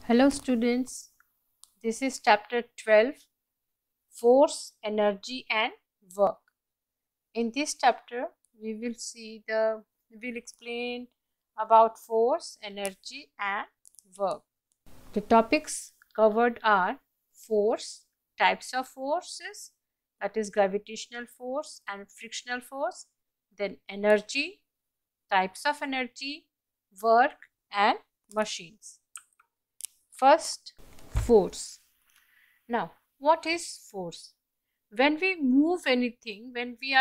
Hello students, this is chapter 12, Force, Energy and Work. In this chapter, we will explain about force, energy and work. The topics covered are force, types of forces, that is gravitational force and frictional force, then energy, types of energy, work and machines. First, force. Now, what is force? When we move anything,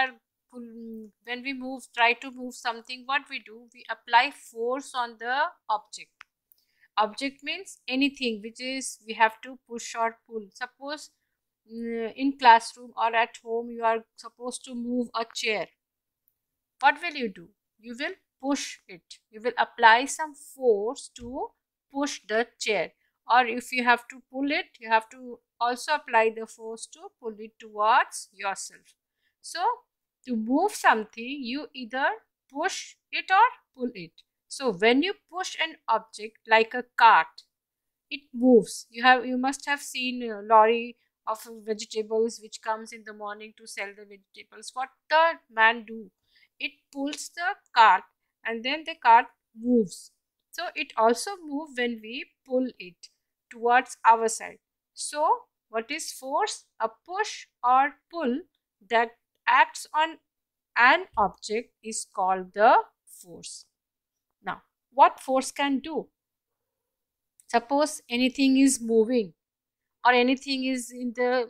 when we try to move something, what we do? We apply force on the object. Object means anything which is we have to push or pull. Suppose in classroom or at home you are supposed to move a chair. What will you do? You will push it. You will apply some force to push the chair. Or if you have to pull it, you have to also apply the force to pull it towards yourself. So, to move something, you either push it or pull it. So, when you push an object like a cart, it moves. You must have seen a lorry of vegetables which comes in the morning to sell the vegetables. What the man do? It pulls the cart and then the cart moves. So it also moves when we pull it towards our side. So what is force? A push or pull that acts on an object is called the force. Now, what force can do? Suppose anything is moving or anything is in the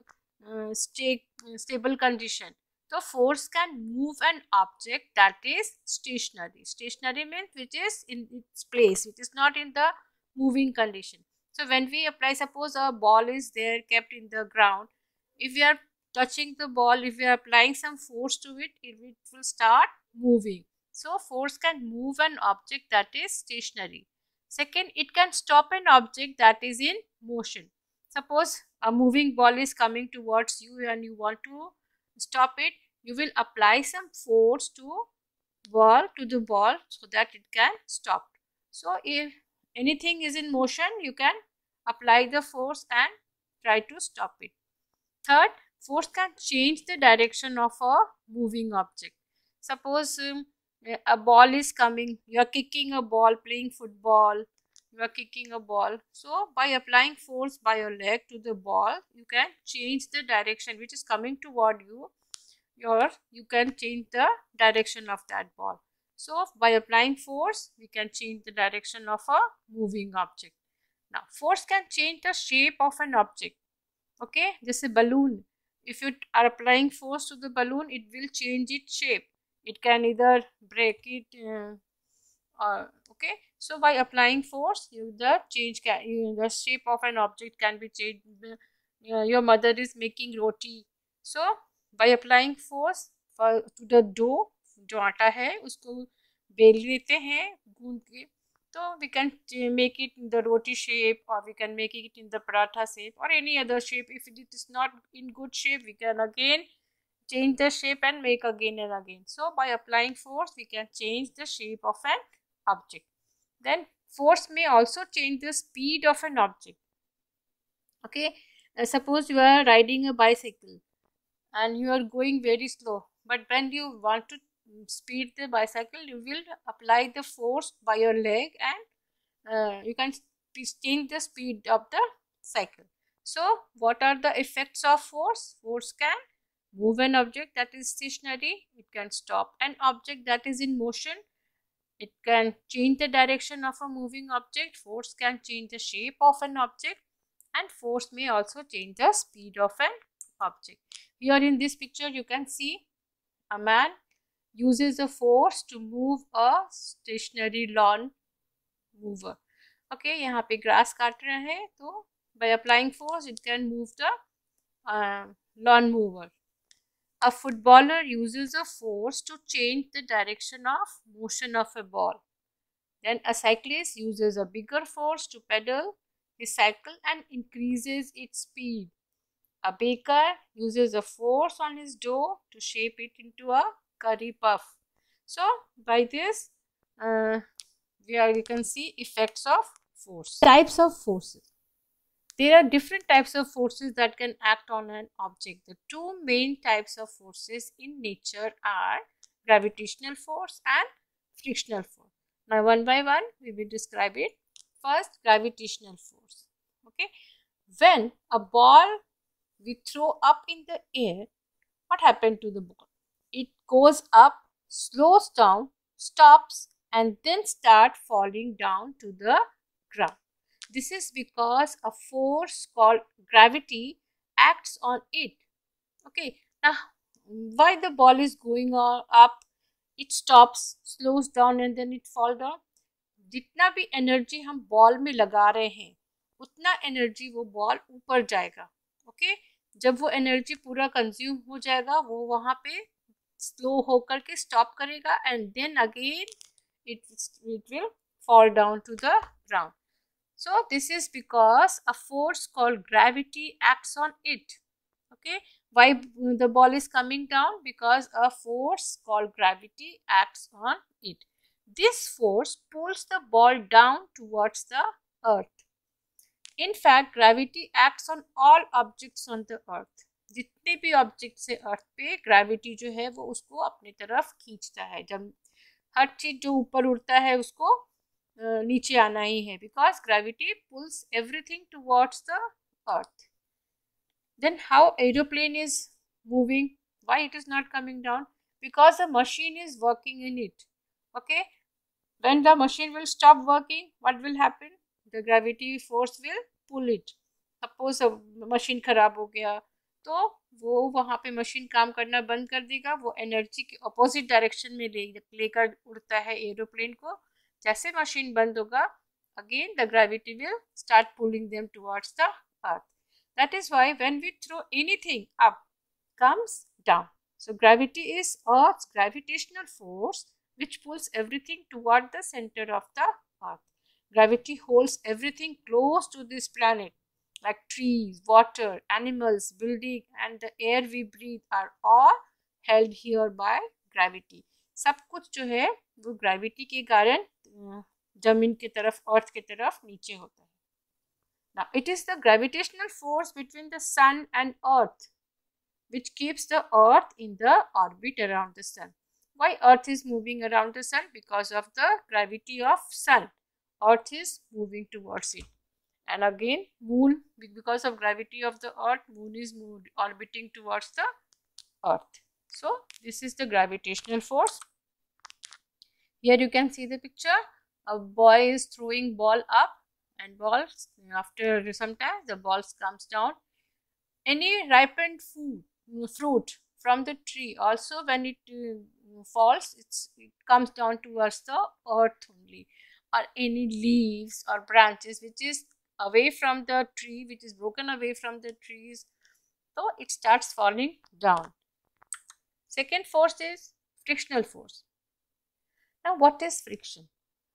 stable condition. So force can move an object that is stationary. Stationary means which is in its place. It is not in the moving condition. So when we apply, suppose a ball is there kept in the ground. If we are touching the ball, if we are applying some force to it, it will start moving. So force can move an object that is stationary. Second, it can stop an object that is in motion. Suppose a moving ball is coming towards you and you want to stop it, you will apply some force to the ball so that it can stop. So if anything is in motion, you can apply the force and try to stop it. Third, force can change the direction of a moving object. Suppose a ball is coming, you are kicking a ball, playing football, you are kicking a ball. So by applying force by your leg to the ball, you can change the direction which is coming toward you. You can change the direction of that ball. So by applying force, we can change the direction of a moving object. Now, force can change the shape of an object. Okay, just a balloon. If you are applying force to the balloon, it will change its shape. It can either break it okay. So by applying force, the shape of an object can be changed. Your mother is making roti. So by applying force to the dough, जो आटा है उसको bell लेते हैं गूंद के, so we can make it in the roti shape, or we can make it in the paratha shape, or any other shape. If it is not in good shape, we can again change the shape and make again and again. So by applying force, we can change the shape of an object. Then force may also change the speed of an object. Okay, suppose you are riding a bicycle and you are going very slow, but when you want to speed the bicycle, you will apply the force by your leg and you can change the speed of the cycle. So what are the effects of force? Force can move an object that is stationary, it can stop an object that is in motion, it can change the direction of a moving object, force can change the shape of an object, and force may also change the speed of an object. Here in this picture you can see a man uses a force to move a stationary lawn mover. Okay, यहाँ पे grass काट रहे हैं, तो by applying force it can move the lawn mover. A footballer uses a force to change the direction of motion of a ball. Then a cyclist uses a bigger force to pedal his cycle and increases its speed. A baker uses a force on his dough to shape it into a curry puff. So by this you can see effects of force. Types of forces. There are different types of forces that can act on an object. The two main types of forces in nature are gravitational force and frictional force. Now, one by one, we will describe it. First, gravitational force. Okay, when a ball we throw up in the air, what happened to the ball? It goes up, slows down, stops, and then start falling down to the ground. This is because a force called gravity acts on it. Okay, now why the ball is going up, it stops, slows down and then it fall down. जितना भी energy हम ball में लगा रहे हैं उतना energy वो ball ऊपर जाएगा. ओके, जब वो एनर्जी पूरा कंज्यूम हो जाएगा वो वहाँ पे स्लो होकर के स्टॉप करेगा and then again it will fall down to the ground. So this is because a force called gravity acts on it. Okay, why the ball is coming down? Because a force called gravity acts on it. This force pulls the ball down towards the earth. In fact, gravity acts on all objects on the earth. जितने भी objects है अर्थ पे gravity जो है वो उसको अपनी तरफ खींचता है. जब हर चीज जो ऊपर उड़ता है उसको नीचे आना ही है, because gravity pulls everything towards the earth. Then how aeroplane is moving? Why it is not coming down? Because the machine is working in it. Okay, when the machine will stop working, what will happen? The gravity force will pull it. Suppose machine खराब हो गया तो वो वहाँ पे machine काम करना बंद कर देगा. वो एनर्जी के अपोजिट डायरेक्शन में लेकर उड़ता है एरोप्लेन को. जैसे मशीन बंद होगा again the gravity will start pulling them towards the earth. That is why when we throw anything up, comes down. So gravity is Earth's gravitational force which pulls everything toward the center of the earth. Gravity holds everything close to this planet, like trees, water, animals, building, and the air we breathe are all held here by gravity. सब कुछ जो है वो gravity के कारण जमीन की तरफ, अर्थ की तरफ नीचे होता है. Now, it is the gravitational force between the sun and earth which keeps the earth in the orbit around the sun. Why earth is moving around the sun? Because of the gravity of sun. Earth is moving towards it. And again, moon, because of gravity of the earth, moon is orbiting towards the earth. So, this is the gravitational force. Here you can see the picture. A boy is throwing ball up. And balls, after some time the balls comes down. Any ripened fruit from the tree also when it falls it comes down towards the earth only. Or any leaves or branches which is away from the tree, which is broken away from the trees, so it starts falling down. Second force is frictional force. Now what is friction?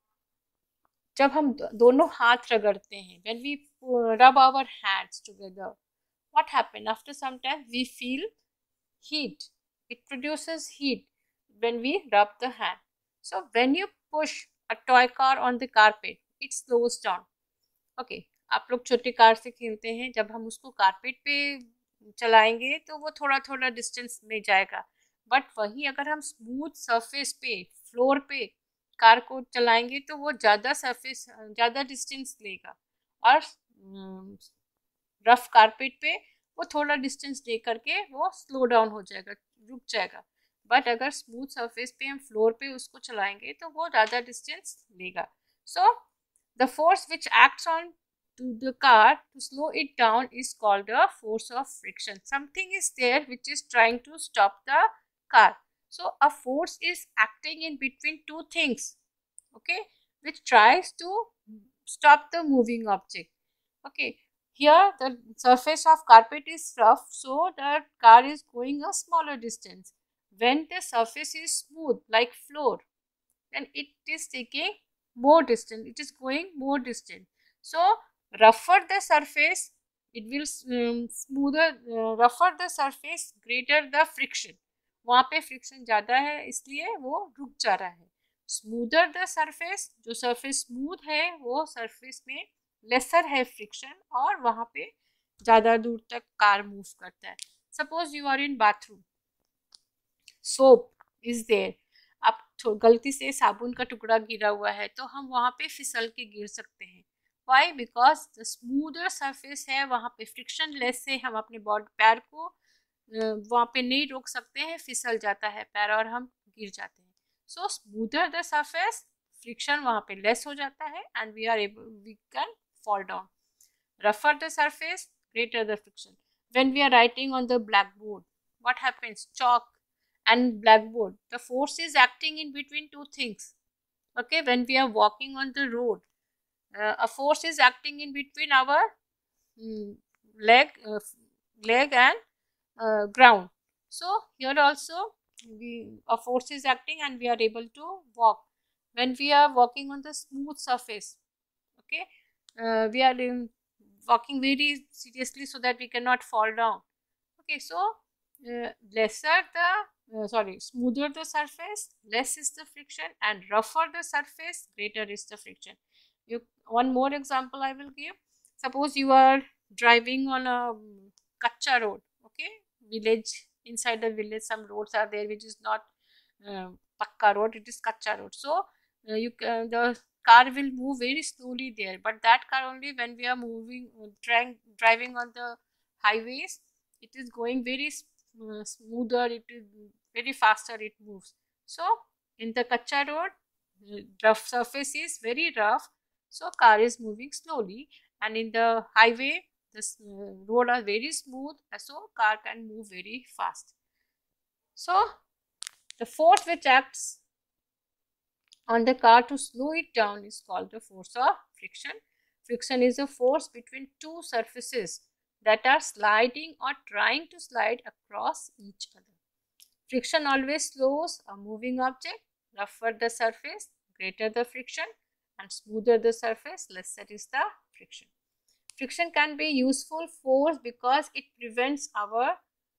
जब हम दोनों हाथ रगड़ते हैं, when we rub our hands together, what happen? After some time we feel heat. It produces heat when we rub the hand. So when you push a toy car on the carpet, it slows down. Okay, आप लोग छोटे car से खेलते हैं, जब हम उसको carpet पे चलाएंगे तो वो थोड़ा थोड़ा डिस्टेंस में जाएगा. बट वही अगर हम स्मूथ सरफेस पे, फ्लोर पे कार को चलाएंगे तो वो ज़्यादा डिस्टेंस लेगा. और रफ कारपेट पे वो थोड़ा डिस्टेंस ले करके वो स्लो डाउन हो जाएगा, रुक जाएगा. बट अगर स्मूथ सरफेस पे हम फ्लोर पे उसको चलाएंगे तो वो ज़्यादा डिस्टेंस लेगा. So the force which acts on to the car to slow it down is called the force of friction. Something is there which is trying to stop the car. So a force is acting in between two things, okay, which tries to stop the moving object. Okay, here the surface of carpet is rough, so the car is going a smaller distance. When the surface is smooth like floor, then it is taking more distance, it is going more distant. So rougher the surface, it will rougher the surface, greater the friction. वहाँ पे friction ज़्यादा है इसलिए वो रुक जा रहा है. स्मूदर द सरफेस, जो सरफेस स्मूथ है वो सरफेस में लेसर है फ्रिक्शन और वहाँ पे ज़्यादा दूर तक कार मूव करता है. Suppose you are in bathroom, soap is there, आप गलती से साबुन का टुकड़ा गिरा हुआ है तो हम वहाँ पे फिसल के गिर सकते हैं. Why? Because the smoother surface है, वहाँ पे फ्रिक्शन लेस से हम अपने बॉडी पैर को वहाँ पे नहीं रोक सकते हैं, फिसल जाता है पैर और हम गिर जाते हैं. So smoother the surface, friction वहाँ पे लेस हो जाता है and we can fall down. Rougher the surface, greater the friction. When we are writing on the blackboard, what happens? Chalk and blackboard, the force is acting in between two things. Okay, when we are walking on the road, a force is acting in between our mm, leg and ground. So here also a force is acting and we are able to walk. When we are walking on the smooth surface, okay, we are walking very seriously so that we cannot fall down. Okay, so smoother the surface, less is the friction, and rougher the surface, greater is the friction. One more example I will give. Suppose you are driving on a kacha road. Okay, village, inside the village some roads are there which is not pakka road, it is kacha road. So the car will move very slowly there, but that car only when we are moving driving on the highways, it is going very smoother, it is very faster, it moves. So in the kacha road, rough surface is very rough, so car is moving slowly, and in the highway this road are very smooth, so car can move very fast. So the force which acts on the car to slow it down is called the force of friction. Friction is a force between two surfaces that are sliding or trying to slide across each other. Friction always slows a moving object. Rougher the surface, greater the friction, and smoother the surface, lesser is the friction. Friction can be useful force because it prevents our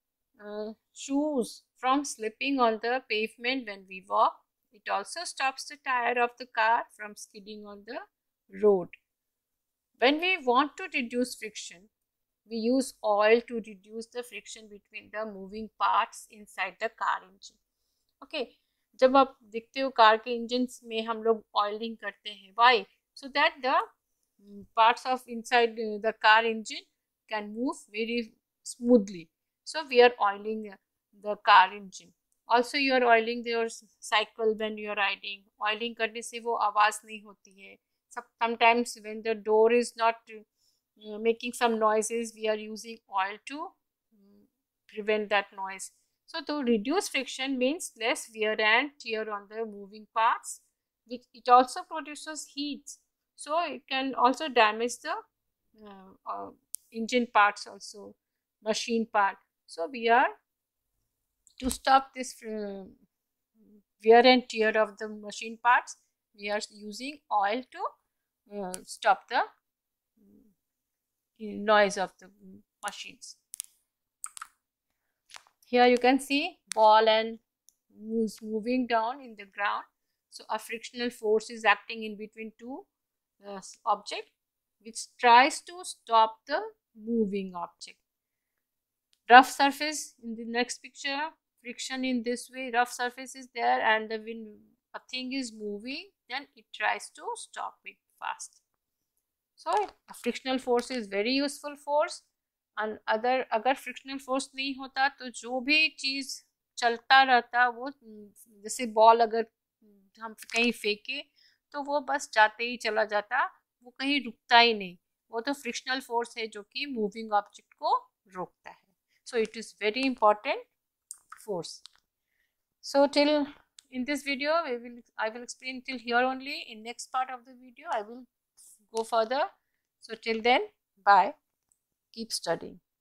shoes from slipping on the pavement when we walk. It also stops the tire of the car from skidding on the road. When we want to reduce friction, we use oil to reduce the friction between the moving parts inside the car engine. Okay, जब आप देखते हो car के engine में हम लोग oiling करते हैं. Why? So that the parts of inside the car engine can move very smoothly. So we are oiling the car engine. Also you are oiling your cycle when you are riding. Oiling करने से वो आवाज़ नहीं होती है. Sometimes when the door is not making some noises, we are using oil to prevent that noise. So to reduce friction means less wear and tear on the moving parts, which it also produces heat. So it can also damage the engine parts also, machine part. So we are to stop this wear and tear of the machine parts, we are using oil to stop the noise of the machines. Here you can see ball and moving down in the ground. So a frictional force is acting in between two objects which tries to stop the moving object. Rough surface in the next picture, friction in this way, rough surface is there, and when a thing is moving, then it tries to stop it fast. So a frictional force is very useful force. and अगर frictional force नहीं होता तो जो भी चीज़ चलता रहता वो, जैसे बॉल अगर हम कहीं फेंके तो वो बस जाते ही चला जाता, वो कहीं रुकता ही नहीं. वो तो फ्रिक्शनल फोर्स है जो कि मूविंग ऑब्जेक्ट को रोकता है. So it is very important force. So till in this video I will explain till here only. In next part of the video I will go further. So till then, bye. Keep studying.